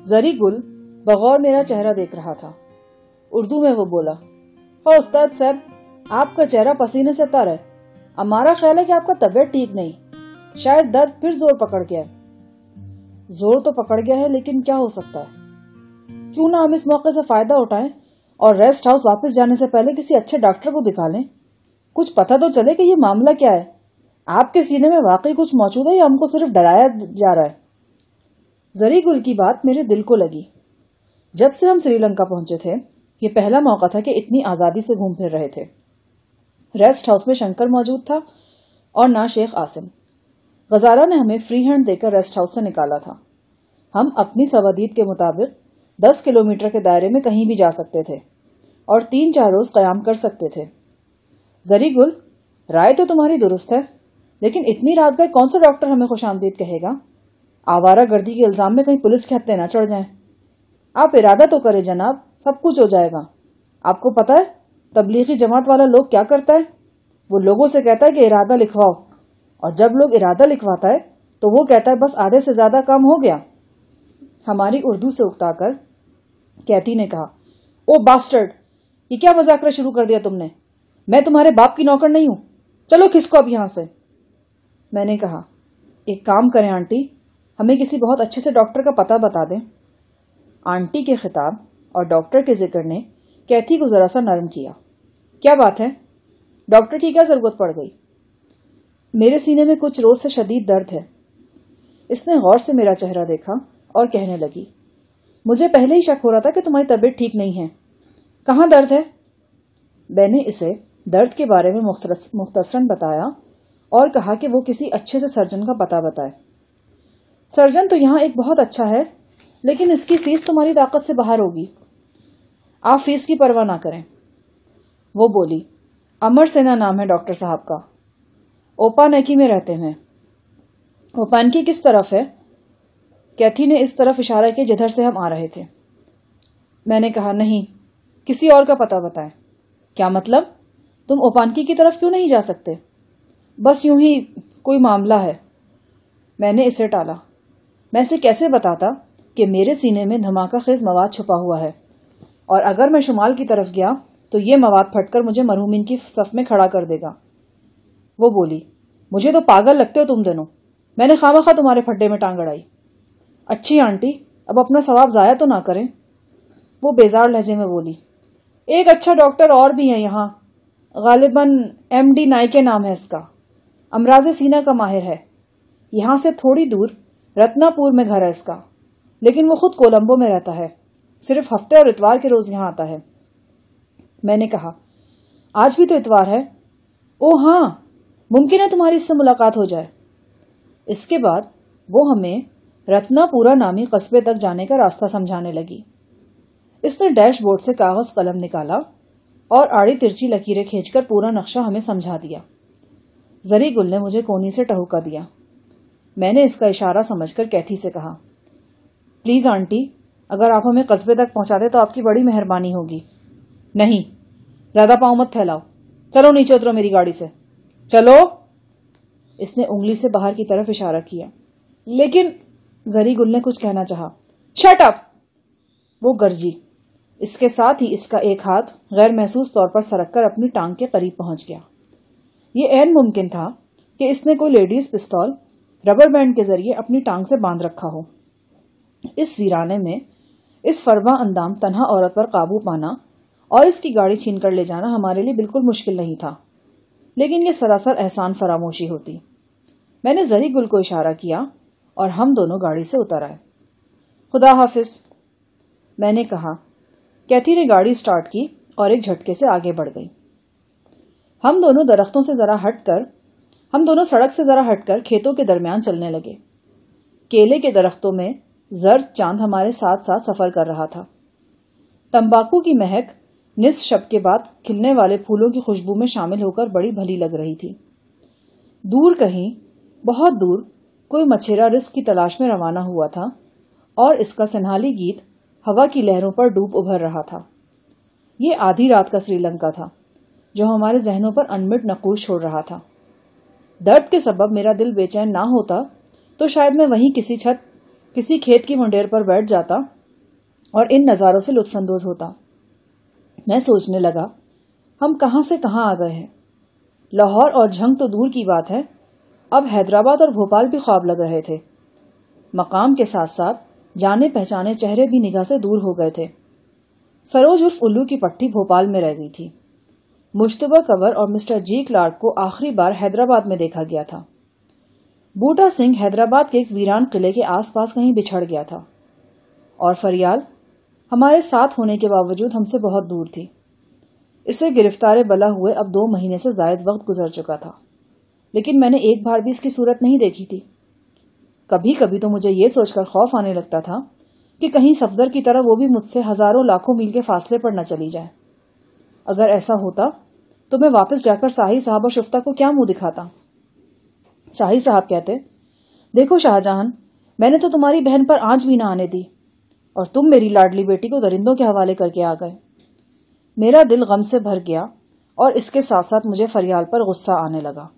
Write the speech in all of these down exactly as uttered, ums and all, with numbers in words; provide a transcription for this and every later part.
زری گل بغور میرا چہرہ دیکھ رہا تھا. اردو میں وہ بولا, او استاد صاحب, آپ کا چہرہ پسینے سے تر ہے. ہمارا خیال ہے کہ آپ کا طبیعت ٹھیک نہیں, شاید درد پھر زور پکڑ گیا ہے. زور تو پکڑ گیا ہے, لیکن کیا ہو سکتا ہے؟ کیوں نہ ہم اس موقع سے فائدہ اٹھائیں اور ریسٹ ہاؤس واپس جانے سے پہلے کسی اچھے ڈاکٹر کو دکھا لیں. کچھ پتہ تو چلے کہ یہ معاملہ کیا ہے. آپ کے سینے میں واقعی کچھ موجود ہے یا ہم کو صرف ڈرایا جا رہا ہے؟ زری گل کی بات میرے دل کو لگی. جب سے ہم سری لنکا پہنچے تھے, یہ پہلا موقع تھا کہ اتنی آزادی سے گھوم پھر رہے تھے. ریسٹ ہاؤس میں شنکر موجود تھا اور نہ شیخ عاصم. غزالہ نے ہمیں فری ہینڈ دے کر ریسٹ ہاؤس سے نکالا تھا. ہم اپنی سوادید کے مطابق دس کلومیٹر کے دائرے میں کہیں بھی جا سکتے تھے اور تین چار روز قیام کر سکتے تھے. زری گل, رائے تو تمہاری درست ہے, لیکن اتنی رات گئے کون سا ڈاکٹر ہمیں خوش آمدید کہے گا؟ آوارہ گردی کے الزام میں کہیں پولیس کے ہتھے نہ چڑھ جائیں. آپ ارادہ تو کریں جناب, سب کچھ ہو جائے گا. آپ کو پتا ہے تبلیغی جماعت والا لوگ کیا کرتا ہے؟ وہ لوگوں سے کہتا ہے کہ ارادہ لکھواؤ, اور جب لوگ ارادہ لکھواتا ہے تو وہ کہتا ہے بس آدھے سے زیادہ کام ہو گیا. ہماری اردو سے اکتا کر کیتھی نے کہا, او باسٹرڈ, یہ کیا مذاکرہ شروع کر دیا تم نے؟ میں تمہارے باپ کی نوکر نہیں ہوں, چلو کھسکو اب یہاں سے. میں نے کہا, ایک کام کریں آنٹی, ہمیں کسی بہت اچھے سے ڈاکٹر کا پتہ بتا دیں. آنٹی کے خطاب اور ڈاکٹر کے ذکر نے کیتھی کو ذرا سا نرم کیا. کیا بات ہے؟ ڈاکٹر کی کیا ضرورت پڑ گئی؟ میرے سینے میں کچھ روز سے شدید درد ہے. اس نے غور سے میرا چہرہ دیکھا اور کہنے لگی, مجھے پہلے ہی شک ہو رہا تھا کہ تمہاری طبیعت ٹھیک نہیں ہے. کہاں درد ہے؟ میں نے اسے درد کے بارے میں مختصراً بتایا اور کہا کہ وہ کسی اچھے سے سرجن کا پتہ بتائے. سرجن تو یہاں ایک بہت اچھا ہے, لیکن اس کی فیس تمہاری طاقت سے باہر ہوگی. آپ فیس کی پرواہ نہ کریں. وہ بولی, امر سینا نام ہے ڈاکٹر صاحب کا, اوپانیکی میں رہتے ہیں. اوپانیکی کس طرف ہے؟ کیتھی نے اس طرف اشارہ کیا جدھر سے ہم آ رہے تھے. میں نے کہا, نہیں, کسی اور کا پتہ بتائیں. کیا مطلب؟ تم اوپانیکی کی طرف کیوں نہیں جا سکتے؟ بس یوں ہی کوئی معاملہ ہے. میں نے اسے ٹالا. میں اسے کیسے بتاتا کہ میرے سینے میں دھماکہ خیز مواد چھپا ہوا ہے, اور اگر میں شمال کی طرف گیا تو یہ مواد پھٹ کر مجھے مرحومین کی صف میں کھڑا کر دے گا. وہ بولی, مجھے تو پاگل لگتے ہو تم دونوں, میں نے خواہ مخواہ تمہارے پھڈے میں ٹانگ اڑائی. اچھی آنٹی, اب اپنا ثواب ضائع تو نہ کریں. وہ بیزار لہجے میں بولی, ایک اچھا ڈاکٹر اور بھی ہے یہاں, غالباً ایم ڈی نائی کے نام ہے اس کا, امراض سینہ کا ماہر ہے. یہاں سے تھوڑی دور رتنا پور میں گھر ہے اس کا, لیکن وہ خود کولمبو میں رہتا ہے, صرف ہفتے اور اتوار کے روز یہاں آتا ہے. میں نے کہا, آج بھی تو اتوار ہے. او ہاں, ممکن ہے تمہاری اس سے ملاقات ہو جائے. اس کے بعد وہ ہمیں رتنا پورا نامی قصبے تک جانے کا راستہ سمجھانے لگی. اس نے ڈیش بورڈ سے کاغذ قلم نکالا اور آڑی ترچی لکیریں کھینچ کر پورا نقشہ ہمیں سمجھا دیا. زری گل نے مجھے کونی سے ٹہوکا دیا. میں نے اس کا اشارہ سمجھ کر کیتھی سے کہا, پلیز آنٹی, اگر آپ ہمیں قصبے تک پہنچا دیں تو آپ کی بڑی مہربانی ہوگی. نہیں, زیادہ پاؤں مت پھیلاؤ, چلو نیچے اترو میری گاڑی سے, چلو. اس نے انگلی سے باہر کی طرف اشارہ کیا. لیکن زری گل نے کچھ کہنا چاہا. شٹ اپ, وہ گرجی. اس کے ساتھ ہی اس کا ایک ہاتھ غیر محسوس طور پر سرک کر اپنی ٹانگ کے قریب پہنچ گیا. یہ عین ممکن تھا کہ اس نے کوئی لیڈیز پستول ربر بینڈ کے ذریعے اپنی ٹانگ سے باندھ رکھا ہو. اس ویرانے میں اس فرما اندام تنہا عورت پر قابو پانا اور اس کی گاڑی چھین کر لے جانا ہمارے لیے بالکل مشکل نہیں تھا, لیکن یہ سراسر احسان فراموشی ہوتی. میں نے زری گل کو اشارہ کیا اور ہم دونوں گاڑی سے اتر آئے. خدا حافظ, میں نے کہا. کیتھی نے گاڑی سٹارٹ کی اور ایک جھٹکے سے آگے بڑھ گئی. ہم دونوں درختوں سے ذرا ہٹ کر ہم دونوں سڑک سے ذرا ہٹ کر کھیتوں کے درمیان چلنے لگے. کیلے کے درختوں میں زرد چاند ہمارے ساتھ ساتھ سفر کر رہا تھا. تمباکو کی مہک نصف شب کے بعد کھلنے والے پھولوں کی خوشبو میں شامل ہو کر بڑی بھلی لگ رہی تھی. دور کہیں, بہت دور, کوئی مچھیرا رزق کی تلاش میں روانہ ہوا تھا اور اس کا سنہالی گیت ہوا کی لہروں پر ڈوب ابھر رہا تھا. یہ آدھی رات کا سری لنکا تھا جو ہمارے ذہنوں پر انمٹ نقوش چھوڑ رہا تھا. درد کے سبب میرا دل بے چین نہ ہوتا تو شاید میں وہیں کسی چھت کسی کھیت کی منڈیر پر بیٹھ جاتا اور ان نظاروں سے لطف اندوز ہوتا۔ میں سوچنے لگا ہم کہاں سے کہاں آ گئے ہیں۔ لاہور اور جھنگ تو دور کی بات ہے، اب حیدرآباد اور بھوپال بھی خواب لگ رہے تھے۔ مقام کے ساتھ ساتھ جانے پہچانے چہرے بھی نگاہ سے دور ہو گئے تھے۔ سروج عرف الو کی پٹھی بھوپال میں رہ گئی تھی۔ مشتبہ کنور اور مسٹر جی کلارک کو آخری بار حیدرآباد میں دیکھا گیا تھا۔ بوٹا سنگھ حیدرآباد کے ایک ویران قلعے کے آس پاس کہیں بچھڑ گیا تھا، اور فریال ہمارے ساتھ ہونے کے باوجود ہم سے بہت دور تھی۔ اسے گرفتار بلا ہوئے اب دو مہینے سے زائد وقت گزر چکا تھا، لیکن میں نے ایک بار بھی اس کی صورت نہیں دیکھی تھی۔ کبھی کبھی تو مجھے یہ سوچ کر خوف آنے لگتا تھا کہ کہیں صفدر کی طرح وہ بھی مجھ سے ہزاروں لاکھوں میل کے فاصلے پر نہ چلی جائے۔ اگر ایسا ہوتا تو میں واپس جا کر ساحی صاحب اور شفتہ کو کیا منہ دکھاتا؟ ساحی صاحب کہتے، دیکھو شاہ جہان، میں نے تو تمہاری بہن پر آنچ بھی نہ آنے دی، اور تم میری لاڈلی بیٹی کو درندوں کے حوالے کر کے آ گئے۔ میرا دل غم سے بھر گیا، اور اس کے ساتھ ساتھ مجھے فریال پر غصہ آنے لگا۔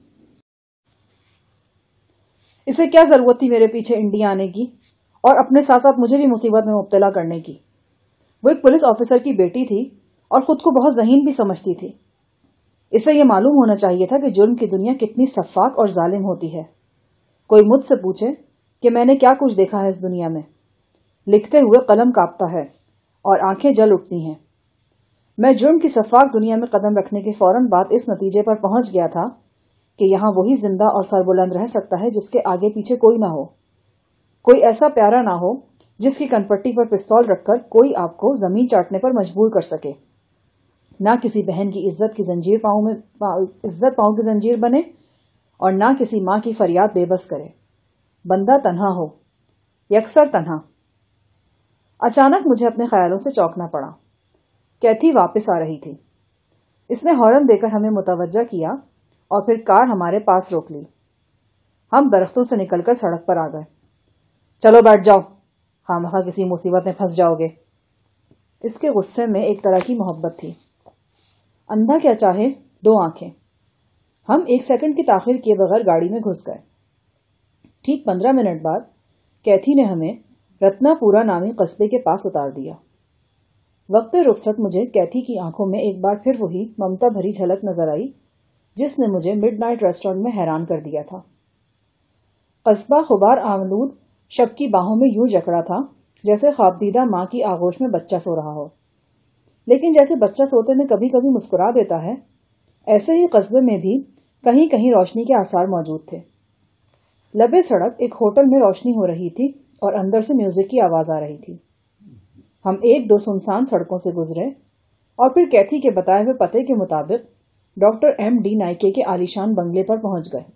اسے کیا ضرورت تھی میرے پیچھے انڈیا آنے کی اور اپنے ساتھ ساتھ مجھے بھی مصیبت میں مبتلا کرنے کی؟ وہ ایک پولیس آفیسر کی بیٹی تھی اور خود کو بہت ذہین بھی سمجھتی تھی۔ اسے یہ معلوم ہونا چاہیے تھا کہ جرم کی دنیا کتنی سفاک اور ظالم ہوتی ہے۔ کوئی مجھ سے پوچھے کہ میں نے کیا کچھ دیکھا ہے اس دنیا میں، لکھتے ہوئے قلم کانپتا ہے اور آنکھیں جل اٹھتی ہیں۔ میں جرم کی سفاک دنیا میں قدم رکھنے کے فوراً بعد اس نتیجے پر پہنچ گیا تھا کہ یہاں وہی زندہ اور سربلند رہ سکتا ہے جس کے آگے پیچھے کوئی نہ ہو، کوئی ایسا پیارا نہ ہو جس کی کنپٹی پر پستول رکھ کر کوئی آپ کو زمین چاٹنے پر مجبور کر سکے، نہ کسی بہن کی عزت کی زنجیر پاؤں میں عزت پاؤں کی زنجیر بنے، اور نہ کسی ماں کی فریاد بے بس کرے۔ بندہ تنہا ہو، یکسر تنہا۔ اچانک مجھے اپنے خیالوں سے چونکنا پڑا۔ کیتھی واپس آ رہی تھی۔ اس نے ہارن دے کر ہمیں متوجہ کیا اور پھر کار ہمارے پاس روک لی۔ ہم درختوں سے نکل کر سڑک پر آ گئے۔ چلو بیٹھ جاؤ، خامخواہ کسی مصیبت میں پھنس جاؤ گے۔ اس کے غصے میں ایک طرح کی محبت تھی۔ اندھا کیا چاہے دو آنکھیں۔ ہم ایک سیکنڈ کی تاخیر کیے بغیر گاڑی میں گھس گئے۔ ٹھیک پندرہ منٹ بعد کیتھی نے ہمیں رتنا پورا نامی قصبے کے پاس اتار دیا۔ وقت رخصت مجھے کیتھی کی آنکھوں میں ایک بار پھر وہی ممتا بھری جھلک نظر آئی جس نے مجھے مڈ نائٹ ریسٹورنٹ میں حیران کر دیا تھا۔ قصبہ غبار آلود شب کی باہوں میں یوں جکڑا تھا جیسے خوابدیدہ ماں کی آغوش میں بچہ سو رہا ہو، لیکن جیسے بچہ سوتے میں کبھی کبھی مسکرا دیتا ہے، ایسے ہی قصبے میں بھی کہیں کہیں روشنی کے آثار موجود تھے۔ لبے سڑک ایک ہوٹل میں روشنی ہو رہی تھی اور اندر سے میوزک کی آواز آ رہی تھی۔ ہم ایک دو سنسان سڑکوں سے گزرے اور پھر کیتھی کے بتائے ہوئے پتے کے مطابق ڈاکٹر ایم ڈی نائکے کے عالیشان بنگلے پر پہنچ گئے۔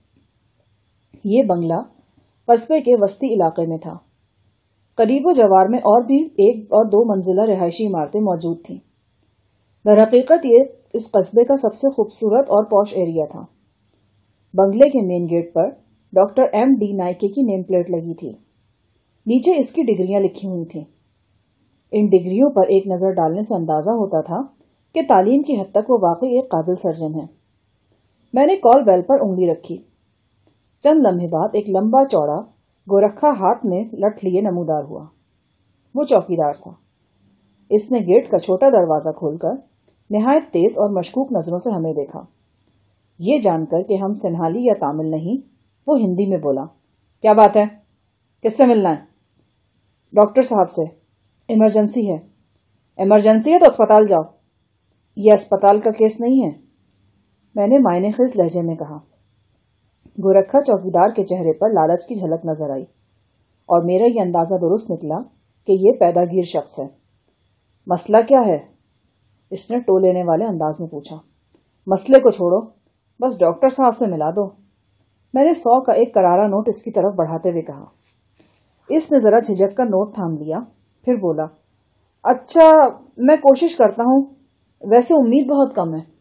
یہ بنگلہ قصبے کے وسطی علاقے میں تھا۔ قریب و جوار میں اور بھی ایک اور دو منزلہ رہائشی عمارتیں موجود تھیں۔ در حقیقت یہ اس قصبے کا سب سے خوبصورت اور پوش ایریا تھا۔ بنگلے کے مین گیٹ پر ڈاکٹر ایم ڈی نائکے کی نیم پلیٹ لگی تھی۔ نیچے اس کی ڈگریاں لکھی ہوئی تھیں۔ ان ڈگریوں پر ایک نظر ڈالنے سے اندازہ ہوتا تھا کہ تعلیم کی حد تک وہ واقعی ایک قابل سرجن ہے۔ میں نے کال بیل پر انگلی رکھی۔ چند لمحے بعد ایک لمبا چوڑا گورکھا ہاتھ میں لٹ لیے نمودار ہوا۔ وہ چوکیدار تھا۔ اس نے گیٹ کا چھوٹا دروازہ کھول کر نہایت تیز اور مشکوک نظروں سے ہمیں دیکھا۔ یہ جان کر کہ ہم سنہالی یا تامل نہیں، وہ ہندی میں بولا، کیا بات ہے؟ کس سے ملنا ہے؟ ڈاکٹر صاحب سے۔ ایمرجنسی ہے۔ ایمرجنسی ہے تو اسپتال جاؤ۔ یہ اسپتال کا کیس نہیں ہے، میں نے معنی خیز لہجے میں کہا۔ گورکھا چوکیدار کے چہرے پر لالچ کی جھلک نظر آئی اور میرا یہ اندازہ درست نکلا کہ یہ پیدا گیر شخص ہے۔ مسئلہ کیا ہے؟ اس نے ٹو لینے والے انداز میں پوچھا۔ مسئلے کو چھوڑو، بس ڈاکٹر صاحب سے ملا دو، میں نے سو کا ایک کرارا نوٹ اس کی طرف بڑھاتے ہوئے کہا۔ اس نے ذرا جھجک کر نوٹ تھام لیا، پھر بولا، اچھا میں کوشش کرتا ہوں، ویسے امید بہت کم ہے۔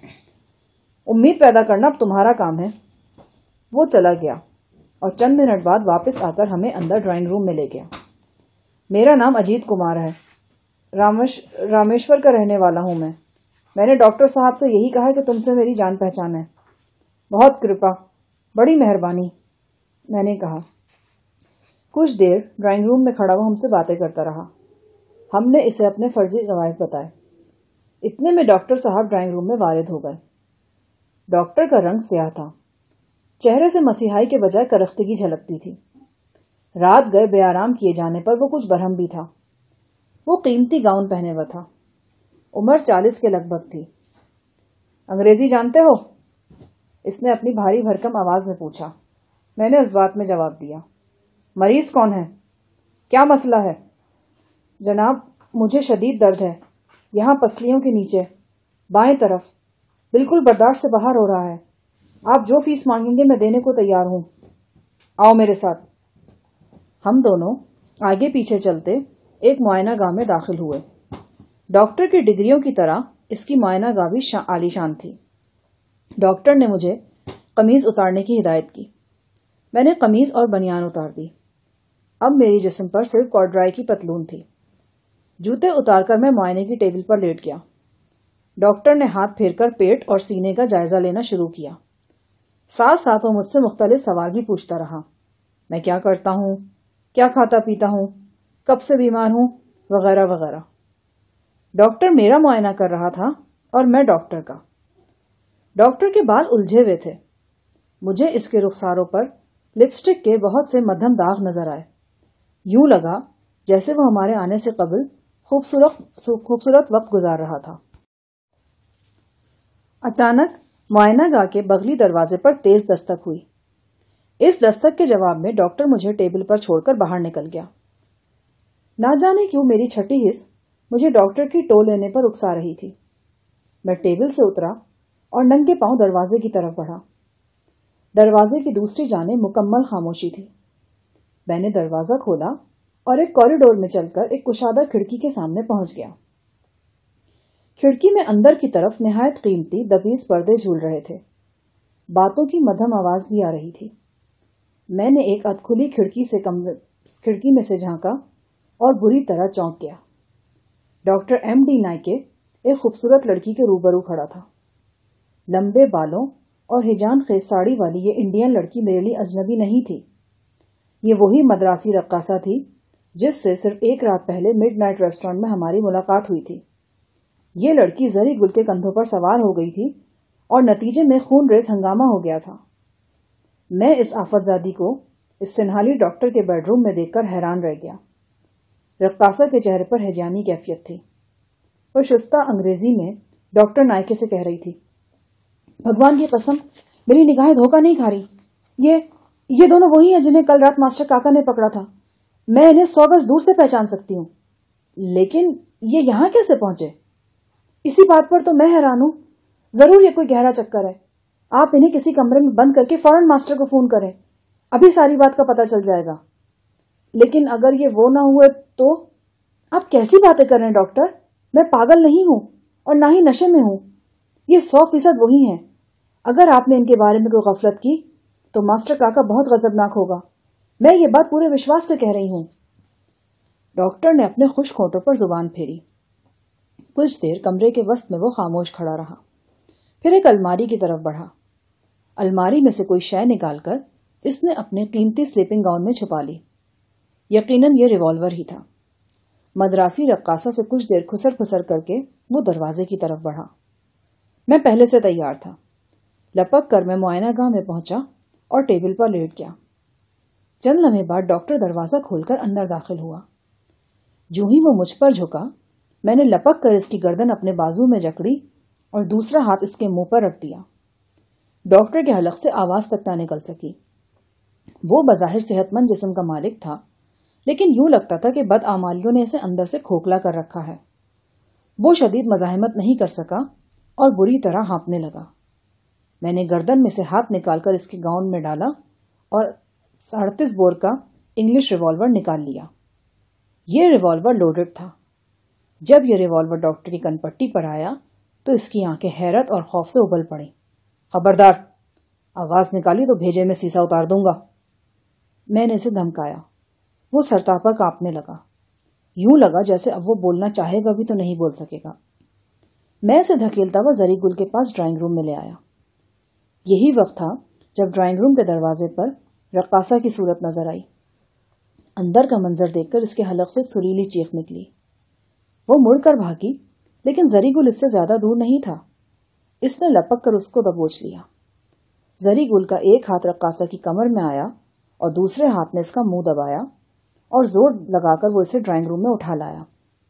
امید پیدا کرنا اب تمہارا کام ہے۔ وہ چلا گیا اور چند منٹ بعد واپس آ کر ہمیں اندر ڈرائنگ روم میں لے گیا۔ میرا نام اجیت کمار ہے، رامش رامیشور کا رہنے والا ہوں میں۔ میں نے ڈاکٹر صاحب سے یہی کہا کہ تم سے میری جان پہچان ہے۔ بہت کرپا، بڑی مہربانی، میں نے کہا۔ کچھ دیر ڈرائنگ روم میں کھڑا وہ ہم سے باتیں کرتا رہا۔ ہم نے اسے اپنے فرضی قواعد بتائے۔ اتنے میں ڈاکٹر صاحب ڈرائنگ روم میں وارد ہو گئے۔ ڈاکٹر کا رنگ سیاہ تھا، چہرے سے مسیحائی کے بجائے کرختگی جھلکتی تھی۔ رات گئے بے آرام کیے جانے پر وہ کچھ برہم بھی تھا۔ وہ قیمتی گاؤن پہنے ہوا تھا، عمر چالیس کے لگ بھگ تھی۔ انگریزی جانتے ہو؟ اس نے اپنی بھاری بھرکم آواز میں پوچھا۔ میں نے اس بات میں جواب دیا۔ مریض کون ہے؟ کیا مسئلہ ہے؟ جناب، مجھے شدید درد ہے، یہاں پسلیوں کے نیچے بائیں طرف، بالکل برداشت سے باہر ہو رہا ہے۔ آپ جو فیس مانگیں گے میں دینے کو تیار ہوں۔ آؤ میرے ساتھ۔ ہم دونوں آگے پیچھے چلتے ایک معائنہ گاہ میں داخل ہوئے۔ ڈاکٹر کی ڈگریوں کی طرح اس کی معائنہ گاہ بھی عالی شان تھی۔ ڈاکٹر نے مجھے قمیض اتارنے کی ہدایت کی۔ میں نے قمیض اور بنیان اتار دی۔ اب میری جسم پر صرف کارڈرائی کی پتلون تھی۔ جوتے اتار کر میں معائنے کی ٹیبل پر لیٹ گیا۔ ڈاکٹر نے ہاتھ پھیر کر پیٹ اور سینے کا جائزہ لینا شروع کیا۔ ساتھ ساتھ وہ مجھ سے مختلف سوال بھی پوچھتا رہا۔ میں کیا کرتا ہوں، کیا کھاتا پیتا ہوں، کب سے بیمار ہوں، وغیرہ وغیرہ۔ ڈاکٹر میرا معائنہ کر رہا تھا اور میں ڈاکٹر کا۔ ڈاکٹر کے بال الجھے ہوئے تھے۔ مجھے اس کے رخساروں پر لپسٹک کے بہت سے مدھم داغ نظر آئے۔ یوں لگا جیسے وہ ہمارے آنے سے قبل خوبصورت خوبصورت وقت گزار رہا تھا۔ اچانک معائنہ گاہ کے بغلی دروازے پر تیز دستک ہوئی۔ اس دستک کے جواب میں ڈاکٹر مجھے ٹیبل پر چھوڑ کر باہر نکل گیا۔ نہ جانے کیوں میری چھٹی حص مجھے ڈاکٹر کی ٹو لینے پر اکسا رہی تھی۔ میں ٹیبل سے اترا اور ننگے پاؤں دروازے کی طرف بڑھا۔ دروازے کی دوسری جانب مکمل خاموشی تھی۔ میں نے دروازہ کھولا اور ایک کوریڈور میں چل کر ایک کشادہ کھڑکی کے سامنے پہنچ گیا۔ کھڑکی میں اندر کی طرف نہایت قیمتی دبیز پردے جھول رہے تھے۔ باتوں کی مدھم آواز بھی آ رہی تھی۔ میں نے ایک ادھ کھلی کھڑکی سے کھڑکی میں سے جھانکا اور بری طرح چونک گیا۔ ڈاکٹر ایم ڈی نائکے ایک خوبصورت لڑکی کے روبرو کھڑا تھا۔ لمبے بالوں اور ہجان خیز ساڑی والی یہ انڈین لڑکی میرے لیے اجنبی نہیں تھی۔ یہ وہی مدراسی رقاصہ تھی جس سے صرف ایک رات پہلے مڈ نائٹ ریسٹورینٹ میں ہماری ملاقات ہوئی تھی۔ یہ لڑکی زری گل کے کندھوں پر سوار ہو گئی تھی اور نتیجے میں خون ریز ہنگامہ ہو گیا تھا۔ میں اس آفت زادی کو اس سنہالی ڈاکٹر کے بیڈ روم میں دیکھ کر حیران رہ گیا۔ رقاصہ کے چہرے پر ہیجانی کیفیت تھی۔ وہ شستہ انگریزی میں ڈاکٹر نائکے سے کہہ رہی تھی، بھگوان کی قسم میری نگاہیں دھوکہ نہیں کھا رہی۔ یہ یہ دونوں وہی ہیں جنہیں کل رات ماسٹر کاکا نے پکڑا تھا۔ میں انہیں سو گز دور سے پہچان سکتی ہوں، لیکن یہ یہاں کیسے پہنچے؟ اسی بات پر تو میں حیران ہوں۔ ضرور یہ کوئی گہرا چکر ہے۔ آپ انہیں کسی کمرے میں بند کر کے فوراً ماسٹر کو فون کریں، ابھی ساری بات کا پتہ چل جائے گا۔ لیکن اگر یہ وہ نہ ہوئے تو؟ آپ کیسی باتیں کر رہے ہیں ڈاکٹر؟ میں پاگل نہیں ہوں اور نہ ہی نشے میں ہوں۔ یہ سو فیصد وہی ہیں۔ اگر آپ نے ان کے بارے میں کوئی غفلت کی تو ماسٹر کاکا بہت غضبناک ہوگا۔ میں یہ بات پورے وشواس سے کہہ رہی ہوں۔ ڈاکٹر نے اپنے خشک ہونٹوں پر زبان پھیری۔ کچھ دیر کمرے کے وسط میں وہ خاموش کھڑا رہا، پھر ایک الماری کی طرف بڑھا۔ الماری میں سے کوئی شے نکال کر اس نے اپنے قیمتی سلیپنگ گاؤن میں چھپا لی۔ یقیناً یہ ریوالور ہی تھا۔ مدراسی رقاصہ سے کچھ دیر کھسر پھسر کر کے وہ دروازے کی طرف بڑھا۔ میں پہلے سے تیار تھا۔ لپک کر میں معائنہ گاہ میں پہنچا اور ٹیبل پر لیٹ گیا۔ چند لمحے بعد ڈاکٹر دروازہ کھول کر اندر داخل ہوا۔ جو ہی وہ مجھ پر جھکا، میں نے لپک کر اس کی گردن اپنے بازو میں جکڑی اور دوسرا ہاتھ اس کے منہ پر رکھ دیا۔ ڈاکٹر کے حلق سے آواز تک نہ نکل سکی۔ وہ بظاہر صحت مند جسم کا مالک تھا، لیکن یوں لگتا تھا کہ بدعمالیوں نے اسے اندر سے کھوکھلا کر رکھا ہے۔ وہ شدید مزاحمت نہیں کر سکا اور بری طرح ہانپنے لگا۔ میں نے گردن میں سے ہاتھ نکال کر اس کے گاؤن میں ڈالا اور اڑتیس بور کا انگلش ریوالور نکال لیا۔ یہ ریوالور لوڈڈ تھا۔ جب یہ ریوالور ڈاکٹر کی کن پٹی پر آیا تو اس کی آنکھیں حیرت اور خوف سے ابل پڑیں۔ خبردار، آواز نکالی تو بھیجے میں سیسا اتار دوں گا۔ میں نے اسے دھمکایا۔ وہ سرتاپا کانپنے لگا۔ یوں لگا جیسے اب وہ بولنا چاہے گا بھی تو نہیں بول سکے گا۔ میں اسے دھکیلتا ہوا زری گل کے پاس ڈرائنگ روم میں لے آیا۔ یہی وقت تھا جب ڈرائنگ روم کے دروازے پر رقاصہ کی صورت نظر آئی۔ اندر کا منظر دیکھ کر اس کے حلق سے ایک سریلی چیخ نکلی۔ وہ मुड़ कर भागी, लेकिन जरी गुल इससे ज्यादा दूर नहीं था। इसने लपक कर उसको दबोच लिया। जरी गुल का एक हाथ रक्कासा की कमर में आया और दूसरे हाथ ने इसका मुंह दबाया और जोर लगाकर वो इसे ड्राइंग रूम में उठा लाया।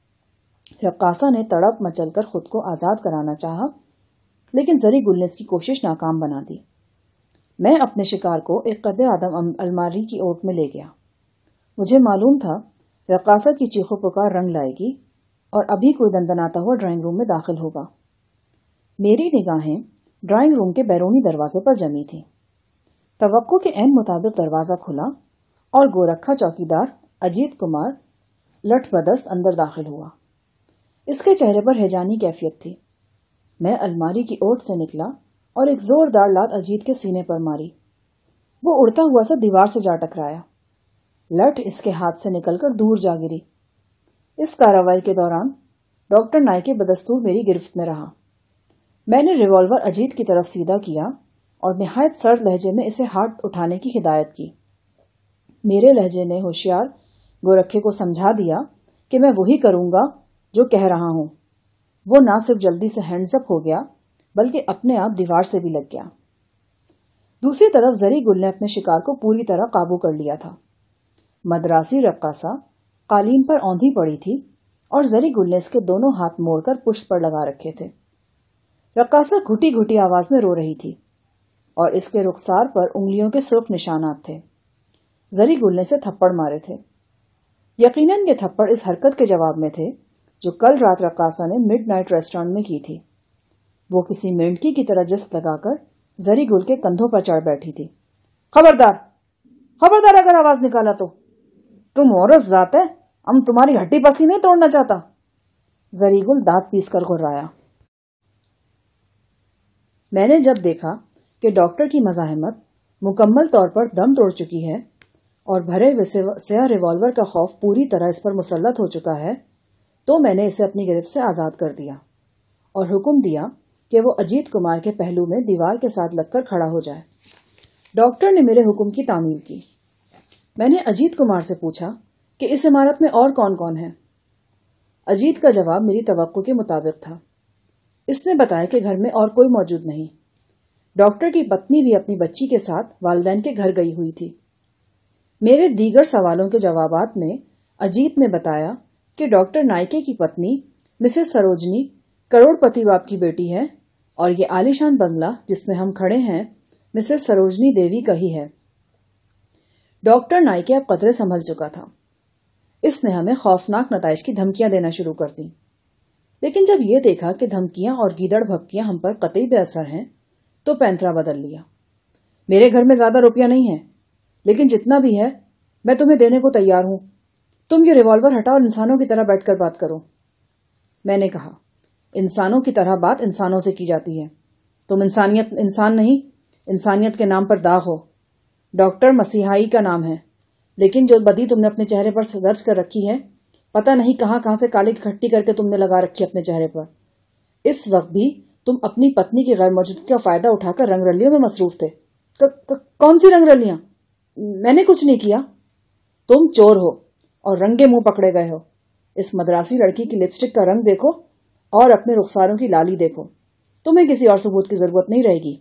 रक्कासा ने तड़प मचलकर खुद को आजाद कराना चाहा, लेकिन जरी गुल ने इसकी कोशिश नाकाम बना दी। मैं अपने शिकार को एक कदे आदम अलमारी की ओट में ले गया। मुझे मालूम था रक्कासा की चीखों पुकार रंग लाएगी और अभी कोई दंदनाता हुआ ड्राइंग रूम में दाखिल होगा। मेरी निगाहें ड्राइंग रूम के बैरूनी दरवाजे पर जमी थी। तवक्को के ऐन मुताबिक दरवाजा खुला और गोरखा चौकीदार अजीत कुमार लठबदस्त अंदर दाखिल हुआ। इसके चेहरे पर हैजानी कैफियत थी। मैं अलमारी की ओट से निकला और एक जोरदार लात अजीत के सीने पर मारी। वो उड़ता हुआ सा दीवार से जा टकराया। लठ इसके हाथ से निकलकर दूर जा गिरी। इस कार्रवाई के दौरान डॉक्टर नाइके बदस्तूर मेरी गिरफ्त में रहा। मैंने रिवॉल्वर अजीत की तरफ सीधा किया और निहायत सर्द लहजे में इसे हाथ उठाने की हिदायत की। मेरे लहजे ने होशियार गोरखे को समझा दिया कि मैं वही करूंगा जो कह रहा हूं। वो ना सिर्फ जल्दी से हैंड्स अप हो गया, बल्कि अपने आप दीवार से भी लग गया। दूसरी तरफ जरी गुल ने अपने शिकार को पूरी तरह काबू कर लिया था। मद्रासी रक्कासा कालीन पर औंधी पड़ी थी और जरी गुल ने इसके दोनों हाथ मोड़कर पुष्ट पर लगा रखे थे। रक्कासा घुटी घुटी आवाज में रो रही थी और इसके रुखसार पर उंगलियों के सुर्ख निशानात थे। जरी गुल ने इसे थप्पड़ मारे थे। यकीनन ये थप्पड़ इस हरकत के जवाब में थे जो कल रात रक्कासा ने मिडनाइट रेस्टोरेंट में की थी। वो किसी मेंढकी की तरह जस्त लगाकर जरी गुल के कंधों पर चढ़ बैठी थी। खबरदार, खबरदार अगर आवाज निकाला तो। तुम औरत जात है, हम तुम्हारी हड्डी पसली नहीं तोड़ना चाहता। जरी गुल दांत पीस कर घुर्राया। मैंने जब देखा कि डॉक्टर की मज़ाहमत मुकम्मल तौर पर दम तोड़ चुकी है और भरे हुए स्याह रिवॉल्वर का खौफ पूरी तरह इस पर मुसल्लत हो चुका है, तो मैंने इसे अपनी गिरफ्त से आज़ाद कर दिया और हुक्म दिया कि वो अजीत कुमार के पहलू में दीवार के साथ लगकर खड़ा हो जाए। डॉक्टर ने मेरे हुक्म की तामील की। मैंने अजीत कुमार से पूछा कि इस इमारत में और कौन कौन है। अजीत का जवाब मेरी तवक्को के मुताबिक था। इसने बताया कि घर में और कोई मौजूद नहीं। डॉक्टर की पत्नी भी अपनी बच्ची के साथ वालिदैन के घर गई हुई थी। मेरे दीगर सवालों के जवाबात में अजीत ने बताया कि डॉक्टर नाइके की पत्नी मिसेस सरोजनी करोड़पति बाप की बेटी है और ये आलीशान बंगला जिसमें हम खड़े हैं मिसेस सरोजनी देवी का ही है। डॉक्टर नाइके अब कतरे संभल चुका था। इसने हमें खौफनाक नताइज की धमकियां देना शुरू कर दी, लेकिन जब ये देखा कि धमकियां और गीदड़ भपकियां हम पर कतई बेअसर हैं, तो पैंतरा बदल लिया। मेरे घर में ज्यादा रुपया नहीं है, लेकिन जितना भी है मैं तुम्हें देने को तैयार हूं। तुम ये रिवॉल्वर हटाओ और इंसानों की तरह बैठकर बात करो। मैंने कहा, इंसानों की तरह बात इंसानों से की जाती है। तुम इंसानियत इंसान नहीं, इंसानियत के नाम पर दाग हो। डॉक्टर मसीहाई का नाम है, लेकिन जो बदी तुमने अपने चेहरे पर दर्ज कर रखी है, पता नहीं कहां कहां से काली इकट्ठी करके तुमने लगा रखी अपने चेहरे पर। इस वक्त भी तुम अपनी पत्नी की गैर मौजूदगी का फायदा उठाकर रंगरलियों में मसरूफ थे। क, क, कौन सी रंगरलियां? मैंने कुछ नहीं किया। तुम चोर हो और रंगे मुंह पकड़े गए हो। इस मद्रासी लड़की की लिपस्टिक का रंग देखो और अपने रुखसारों की लाली देखो। तुम्हें किसी और सबूत की जरूरत नहीं रहेगी।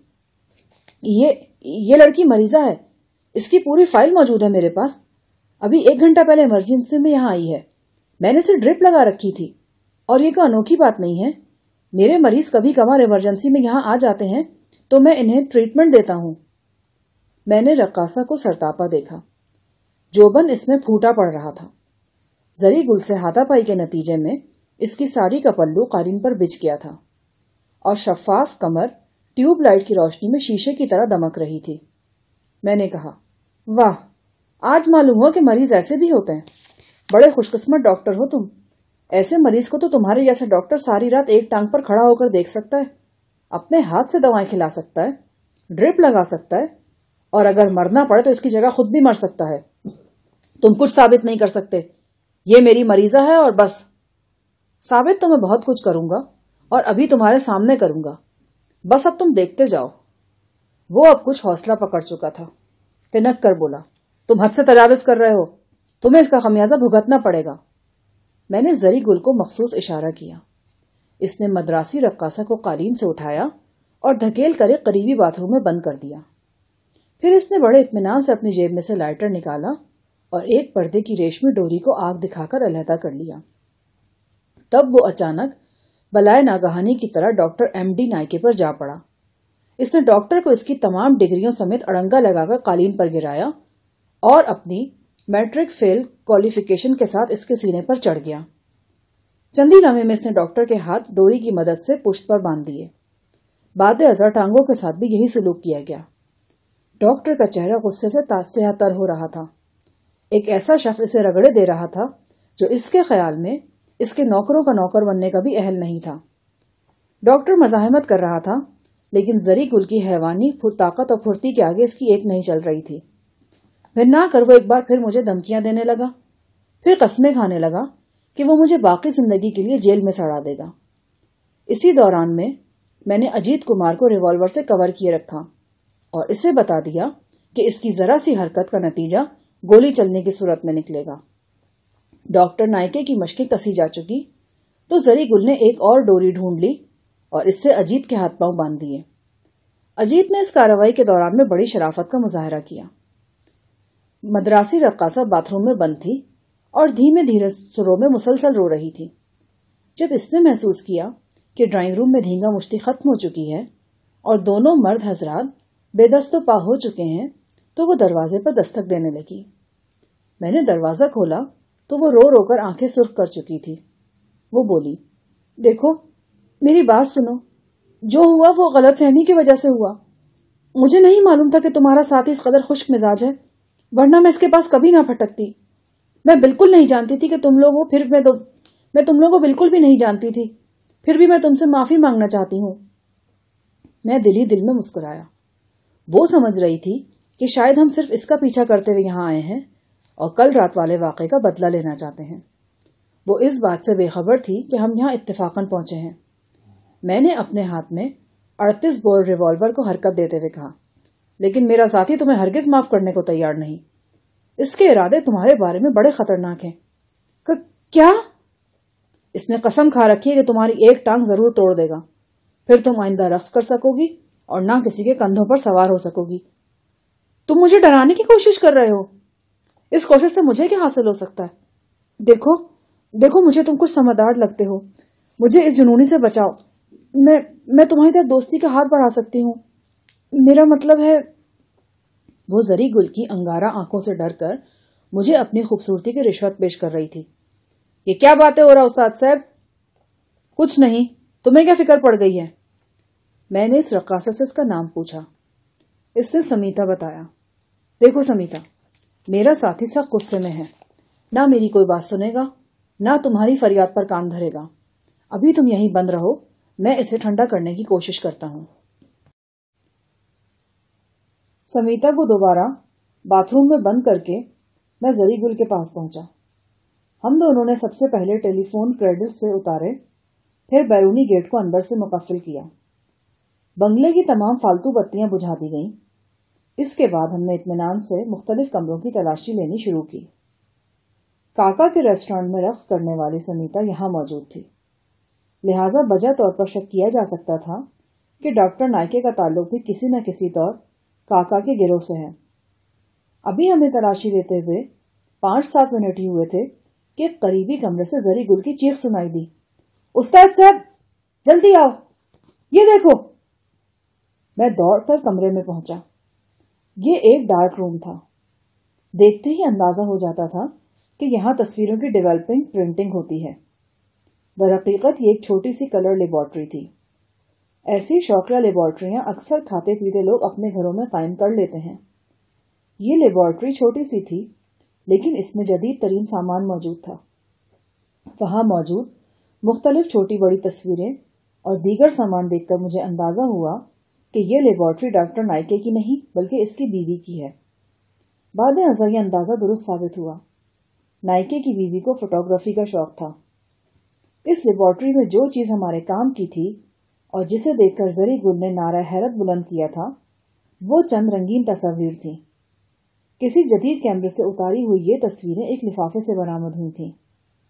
ये ये लड़की मरीजा है। इसकी पूरी फाइल मौजूद है मेरे पास। अभी एक घंटा पहले इमरजेंसी में यहाँ आई है। मैंने इसे ड्रिप लगा रखी थी और ये कोई अनोखी बात नहीं है। मेरे मरीज कभी कभार इमरजेंसी में यहाँ आ जाते हैं तो मैं इन्हें ट्रीटमेंट देता हूँ। मैंने रक्कासा को सरतापा देखा। जोबन इसमें फूटा पड़ रहा था। जरी गुल से हाथापाई के नतीजे में इसकी साड़ी का पल्लू कालीन पर बिछ गया था और शफाफ कमर ट्यूबलाइट की रोशनी में शीशे की तरह दमक रही थी। मैंने कहा, वाह, आज मालूम हुआ कि मरीज ऐसे भी होते हैं। बड़े खुशकिस्मत डॉक्टर हो तुम। ऐसे मरीज को तो तुम्हारे जैसा डॉक्टर सारी रात एक टांग पर खड़ा होकर देख सकता है, अपने हाथ से दवाएं खिला सकता है, ड्रिप लगा सकता है और अगर मरना पड़े तो इसकी जगह खुद भी मर सकता है। तुम कुछ साबित नहीं कर सकते। ये मेरी मरीजा है और बस। साबित तो मैं बहुत कुछ करूंगा और अभी तुम्हारे सामने करूंगा। बस अब तुम देखते जाओ। वो अब कुछ हौसला पकड़ चुका था। तिनक कर बोला, तुम हद से तजाविज कर रहे हो। तुम्हें इसका खमियाजा भुगतना पड़ेगा। میں نے زری گل کو مخصوص اشارہ کیا۔ اس نے مدراسی رقاصہ کو قالین سے اٹھایا اور دھکیل کر ایک قریبی باتھ روم میں بند کر دیا۔ پھر اس نے بڑے اطمینان سے اپنی جیب میں سے لائٹر نکالا اور ایک پردے کی ریشمی ڈوری کو آگ دکھا کر علیحدہ کر لیا۔ تب وہ اچانک بلائے ناگہانی کی طرح ڈاکٹر ایم ڈی نائکے پر جا پڑا۔ اس نے ڈاکٹر کو اس کی تمام ڈگریوں سمیت اڑنگا لگا کر قالین پر گرایا اور اپنی میٹرک فیل کوالیفیکیشن کے ساتھ اس کے سینے پر چڑھ گیا۔ چندی لمحے میں اس نے ڈاکٹر کے ہاتھ ڈوری کی مدد سے پشت پر باندھ دیے۔ بعد ازاں ٹانگوں کے ساتھ بھی یہی سلوک کیا گیا۔ ڈاکٹر کا چہرہ غصے سے سیاہ تر ہو رہا تھا۔ ایک ایسا شخص اسے رگڑے دے رہا تھا جو اس کے خیال میں اس کے نوکروں کا نوکر بننے کا بھی اہل نہیں تھا۔ ڈاکٹر مزاحمت کر رہا تھا، لیکن زری گل کی حیوانی طاقت اور پھرتی کے آگے اس کی ایک نہیں چل رہی تھی۔ پھر نہ کر وہ ایک بار پھر مجھے دھمکیاں دینے لگا، پھر قسمیں کھانے لگا کہ وہ مجھے باقی زندگی کے لیے جیل میں سڑا دے گا۔ اسی دوران میں میں نے اجیت کمار کو ریوالور سے کور کیے رکھا اور اسے بتا دیا کہ اس کی ذرا سی حرکت کا نتیجہ گولی چلنے کی صورت میں نکلے گا۔ ڈاکٹر نائکے کی مشقیں کسی جا چکی تو زری گل نے ایک اور ڈوری ڈھونڈ لی اور اس سے اجیت کے ہاتھ پاؤں باندھ دیے۔ اجیت نے اس کارروائی کے دوران میں بڑی شرافت کا مظاہرہ کیا۔ مدراسی رقاصہ باتھ روم میں بند تھی اور دھیمے دھیرے سروں میں مسلسل رو رہی تھی۔ جب اس نے محسوس کیا کہ ڈرائنگ روم میں دھینگا مشتی ختم ہو چکی ہے اور دونوں مرد حضرات بے دست و پا ہو چکے ہیں تو وہ دروازے پر دستک دینے لگی۔ میں نے دروازہ کھولا تو وہ رو رو کر آنکھیں سرخ کر چکی تھی۔ وہ بولی، دیکھو میری بات سنو، جو ہوا وہ غلط فہمی کی وجہ سے ہوا۔ مجھے نہیں معلوم تھا کہ تمہارا ساتھی اس قدر خشک مزاج ہے، ورنہ میں اس کے پاس کبھی نہ پھٹکتی۔ میں بالکل نہیں جانتی تھی کہ تم لوگوں پھر میں تو میں تم لوگوں کو بالکل بھی نہیں جانتی تھی، پھر بھی میں تم سے معافی مانگنا چاہتی ہوں۔ میں دل ہی دل میں مسکرایا۔ وہ سمجھ رہی تھی کہ شاید ہم صرف اس کا پیچھا کرتے ہوئے یہاں آئے ہیں اور کل رات والے واقعے کا بدلہ لینا چاہتے ہیں۔ وہ اس بات سے بے خبر تھی کہ ہم یہاں اتفاقاً پہنچے ہیں۔ میں نے اپنے ہاتھ میں اڑتیس بور ریوالور کو حرکت دیتے ہوئے کہا، لیکن میرا ساتھی تمہیں ہرگز معاف کرنے کو تیار نہیں۔ اس کے ارادے تمہارے بارے میں بڑے خطرناک ہیں۔ کیا؟ اس نے قسم کھا رکھی ہے کہ تمہاری ایک ٹانگ ضرور توڑ دے گا، پھر تم آئندہ رقص کر سکو گی اور نہ کسی کے کندھوں پر سوار ہو سکو گی۔ تم مجھے ڈرانے کی کوشش کر رہے ہو؟ اس کوشش سے مجھے کیا حاصل ہو سکتا ہے؟ دیکھو دیکھو مجھے تم کچھ سمجھدار لگتے ہو، مجھے اس جنونی سے بچاؤ۔ میں میں تمہاری طرف دوستی کا ہاتھ بڑھا سکتی ہوں، میرا مطلب ہے۔ وہ زری گل کی انگارہ آنکھوں سے ڈر کر مجھے اپنی خوبصورتی کی رشوت پیش کر رہی تھی۔ یہ کیا باتیں ہو رہا استاد صاحب؟ کچھ نہیں، تمہیں کیا فکر پڑ گئی ہے؟ میں نے اس رقاصہ سے اس کا نام پوچھا۔ اس نے سمیتا بتایا۔ دیکھو سمیتا، میرا ساتھی سخت غصے میں ہے، نہ میری کوئی بات سنے گا نہ تمہاری فریاد پر کان دھرے گا۔ ابھی تم یہیں بند رہو، میں اسے ٹھنڈا کرنے کی کوشش کرتا ہوں۔ سمیتا کو دوبارہ باتھ روم میں بند کر کے میں زری گل کے پاس پہنچا۔ ہم دونوں نے سب سے پہلے ٹیلی فون کریڈٹ سے اتارے، پھر بیرونی گیٹ کو اندر سے مقفل کیا۔ بنگلے کی تمام فالتو بتیاں بجھا دی گئیں۔ اس کے بعد ہم نے اطمینان سے مختلف کمروں کی تلاشی لینی شروع کی۔ کاکا کے ریسٹورانٹ میں رقص کرنے والی سمیتا یہاں موجود تھی، لہٰذا بجا طور پر شک کیا جا سکتا تھا کہ ڈاکٹر نائکے کا تعلق بھی کسی نہ کسی طور کاکا کے گروہ سے ہے۔ ابھی ہمیں تلاشی لیتے ہوئے پانچ سات منٹ ہی ہوئے تھے کہ ایک قریبی کمرے سے زری گل کی چیخ سنائی دی، استاد صاحب جلدی آؤ، یہ دیکھو۔ میں دوڑ کر کمرے میں پہنچا۔ یہ ایک ڈارک روم تھا۔ دیکھتے ہی اندازہ ہو جاتا تھا کہ یہاں تصویروں کی ڈیولپنگ پرنٹنگ ہوتی ہے۔ درحقیقت یہ ایک چھوٹی سی کلر لیبارٹری تھی۔ ایسی شوقیہ لیبارٹریاں اکثر کھاتے پیتے لوگ اپنے گھروں میں قائم کر لیتے ہیں۔ یہ لیبارٹری چھوٹی سی تھی، لیکن اس میں جدید ترین سامان موجود تھا۔ وہاں موجود مختلف چھوٹی بڑی تصویریں اور دیگر سامان دیکھ کر مجھے اندازہ ہوا کہ یہ لیبارٹری ڈاکٹر نائکے کی نہیں بلکہ اس کی بیوی کی ہے۔ بعد ازاں یہ اندازہ درست ثابت ہوا۔ نائکے کی بیوی کو فوٹوگرافی کا شوق تھا۔ اس لیبارٹری میں جو چیز ہمارے کام کی تھی اور جسے دیکھ کر زری گل نے نعرہ حیرت بلند کیا تھا، وہ چند رنگین تصاویر تھیں۔ کسی جدید کیمرے سے اتاری ہوئی یہ تصویریں ایک لفافے سے برآمد ہوئی تھیں۔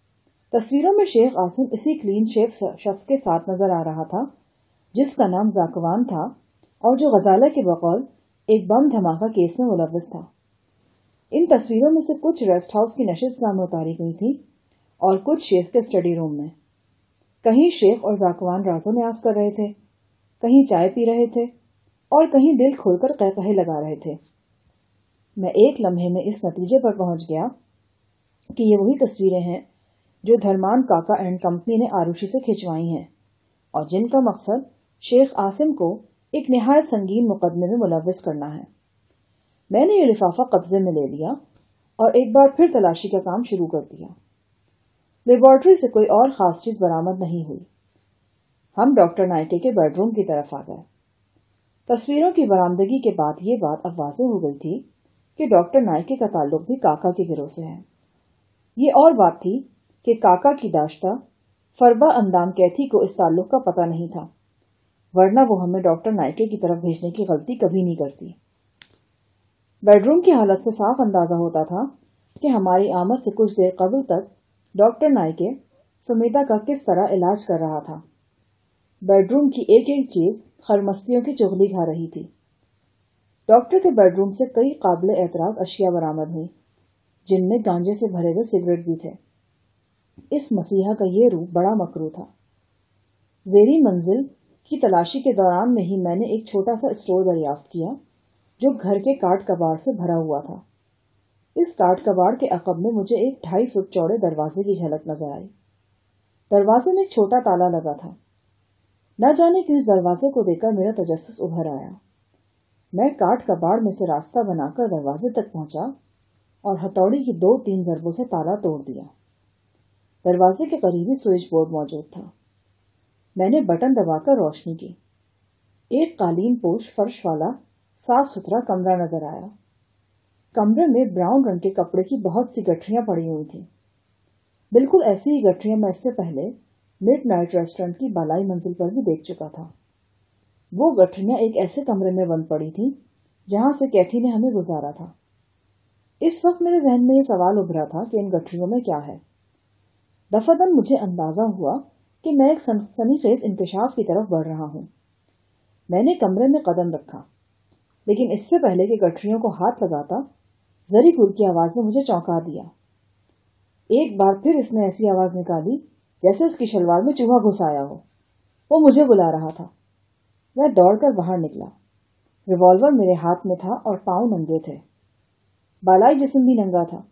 تصویروں میں شیخ عاصم اسی کلین شیف شخص کے ساتھ نظر آ رہا تھا جس کا نام زاکوان تھا اور جو غزالہ کے بقول ایک بم دھماکہ کیس میں ملوث تھا۔ ان تصویروں میں سے کچھ ریسٹ ہاؤس کی نشست گاہ میں اتاری گئی تھی اور کچھ شیخ کے اسٹڈی روم میں۔ کہیں شیخ اور زاکوان رازوں نیاز کر رہے تھے، کہیں چائے پی رہے تھے اور کہیں دل کھول کر قہقہے لگا رہے تھے۔ میں ایک لمحے میں اس نتیجے پر پہنچ گیا کہ یہ وہی تصویریں ہیں جو دھرمان کاکا اینڈ کمپنی نے آروشی سے کھنچوائی ہیں اور جن کا مقصد شیخ عاصم کو ایک نہایت سنگین مقدمے میں ملوث کرنا ہے۔ میں نے یہ لفافہ قبضے میں لے لیا اور ایک بار پھر تلاشی کا کام شروع کر دیا۔ لیبارٹری سے کوئی اور خاص چیز برآمد نہیں ہوئی۔ ہم ڈاکٹر نائکے کے بیڈ روم کی طرف آ گئے۔ تصویروں کی برآمدگی کے بعد یہ بات اب واضح ہو گئی تھی کہ ڈاکٹر نائکے کا تعلق بھی کاکا کے گروہ سے ہے۔ یہ اور بات تھی کہ کاکا کی داشتہ فربا اندام کیتھی کو اس تعلق کا پتہ نہیں تھا، ورنہ وہ ہمیں ڈاکٹر نائکے کی طرف بھیجنے کی غلطی کبھی نہیں کرتی۔ بیڈ روم کی حالت سے صاف اندازہ ہوتا تھا کہ ہماری آمد سے کچھ دیر قبل تک ڈاکٹر نائکے سمیتا کا کس طرح علاج کر رہا تھا۔ بیڈ روم کی ایک ایک چیز خرمستیوں کی چغلی کھا رہی تھی۔ ڈاکٹر کے بیڈ روم سے کئی قابل اعتراض اشیاء برآمد ہوئی جن میں گانجے سے بھرے ہوئے سگریٹ بھی تھے۔ اس مسیحا کا یہ روح بڑا مکروہ تھا۔ زیریں منزل کی تلاشی کے دوران میں ہی میں نے ایک چھوٹا سا اسٹور دریافت کیا جو گھر کے کاٹ کباڑ سے بھرا ہوا تھا۔ اس کاٹ کباڑ کے عقب میں مجھے ایک ڈھائی فٹ چوڑے دروازے کی جھلک نظر آئی۔ دروازے میں ایک چھوٹا تالا لگا تھا۔ نہ جانے کس دروازے کو دیکھ کر میرا تجسس ابھر آیا۔ میں کاٹ کباڑ میں سے راستہ بنا کر دروازے تک پہنچا اور ہتھوڑی کی دو تین ضربوں سے تالا توڑ دیا۔ دروازے کے قریبی سوئچ بورڈ موجود تھا۔ میں نے بٹن دبا کر روشنی کی۔ ایک قالین پوش فرش والا صاف ستھرا کمرہ نظر آیا۔ کمرے میں براؤن رنگ کے کپڑے کی بہت سی گٹھریاں پڑی ہوئی تھیں۔ بالکل ایسی ہی گٹھریاں میں اس سے پہلے مڈ نائٹ ریسٹورینٹ کی بالائی منزل پر بھی دیکھ چکا تھا۔ وہ گٹھریاں ایک ایسے کمرے میں بند پڑی تھیں جہاں سے کیتھی نے ہمیں گزارا تھا۔ اس وقت میرے ذہن میں یہ سوال ابھرا تھا کہ ان گٹھریوں میں کیا ہے۔ دفعتاً مجھے اندازہ ہوا کہ میں ایک سنسنی خیز انکشاف کی طرف بڑھ رہا ہوں۔ میں نے کمرے میں قدم رکھا، لیکن اس سے پہلے کہ گٹھریوں کو ہاتھ لگاتا زری گل کی آواز نے مجھے چونکا دیا۔ ایک بار پھر اس نے ایسی آواز نکالی جیسے اس کی شلوار میں چوہا گھس آیا ہو۔ وہ مجھے بلا رہا تھا۔ میں دوڑ کر باہر نکلا۔ ریوالور میرے ہاتھ میں تھا اور پاؤں ننگے تھے۔ بالائی جسم بھی ننگا تھا۔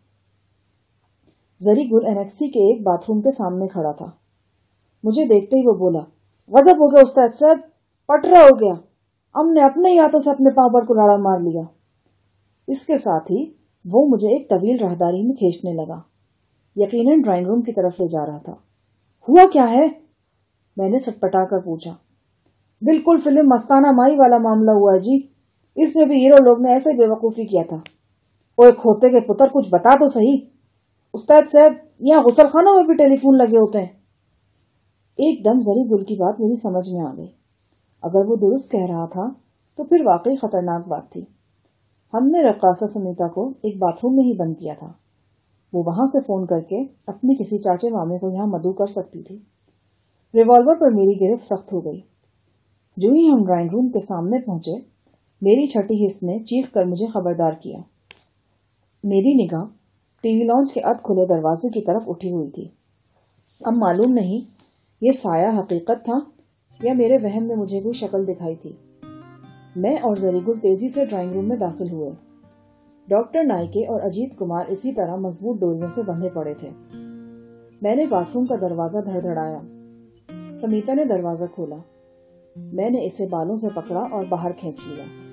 زری گل اینیکسی کے ایک باتھ روم کے سامنے کھڑا تھا۔ مجھے دیکھتے ہی وہ بولا، غضب ہو گیا استاد صاحب، پٹرا ہو گیا، ہم نے اپنے ہی ہاتھوں سے اپنے پاؤں پر کلاڑا مار لیا۔ اس کے ساتھ ہی وہ مجھے ایک طویل راہداری میں کھینچنے لگا، یقیناً ڈرائنگ روم کی طرف لے جا رہا تھا۔ ہوا کیا ہے؟ میں نے چھٹپٹا کر پوچھا۔ بالکل فلم مستانہ مائی والا معاملہ ہوا ہے جی، اس میں بھی ہیرو لوگ نے ایسے بے وقوفی کیا تھا۔ اوے کھوتے کے پتر، کچھ بتا تو صحیح۔ استاد صاحب، یہاں غسل خانوں میں بھی ٹیلی فون لگے ہوتے ہیں۔ ایک دم زری گل کی بات میری سمجھ میں آ گئی۔ اگر وہ درست کہہ رہا تھا تو پھر واقعی خطرناک بات تھی۔ ہم نے رقاصہ سمیتا کو ایک باتھ روم میں ہی بند کیا تھا۔ وہ وہاں سے فون کر کے اپنے کسی چاچے مامے کو یہاں مدعو کر سکتی تھی۔ ریوالور پر میری گرفت سخت ہو گئی۔ جو ہی ہم ڈرائنگ روم کے سامنے پہنچے، میری چھٹی حص نے چیخ کر مجھے خبردار کیا۔ میری نگاہ ٹی وی لانچ کے اد کھلے دروازے کی طرف اٹھی ہوئی تھی۔ اب معلوم نہیں یہ سایہ حقیقت تھا یا میرے وہم میں مجھے کوئی شکل دکھائی تھی۔ میں اور زری گل تیزی سے ڈرائنگ روم میں داخل ہوئے۔ ڈاکٹر نائکے اور اجیت کمار اسی طرح مضبوط ڈوریوں سے بندھے پڑے تھے۔ میں نے باتھ روم کا دروازہ دھڑ دھڑایا۔ سمیتا نے دروازہ کھولا۔ میں نے اسے بالوں سے پکڑا اور باہر کھینچ لیا۔